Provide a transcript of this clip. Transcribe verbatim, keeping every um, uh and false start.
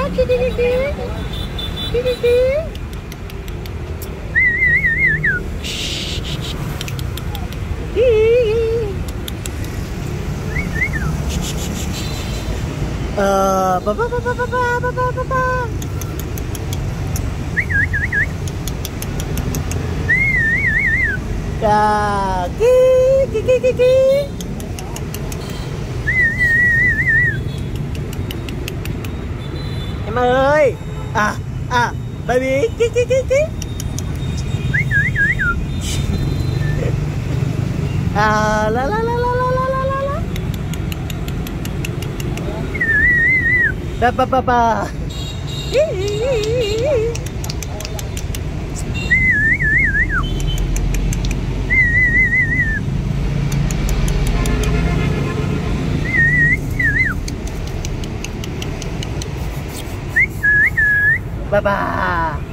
Ờ, ba ba ba ba ba ba ba ba ba. Cà kí kí kí kí kí. Em ơi. À à baby kí kí kí kí. À la la la la la la la la la. Ba ba ba ba. Ba ba.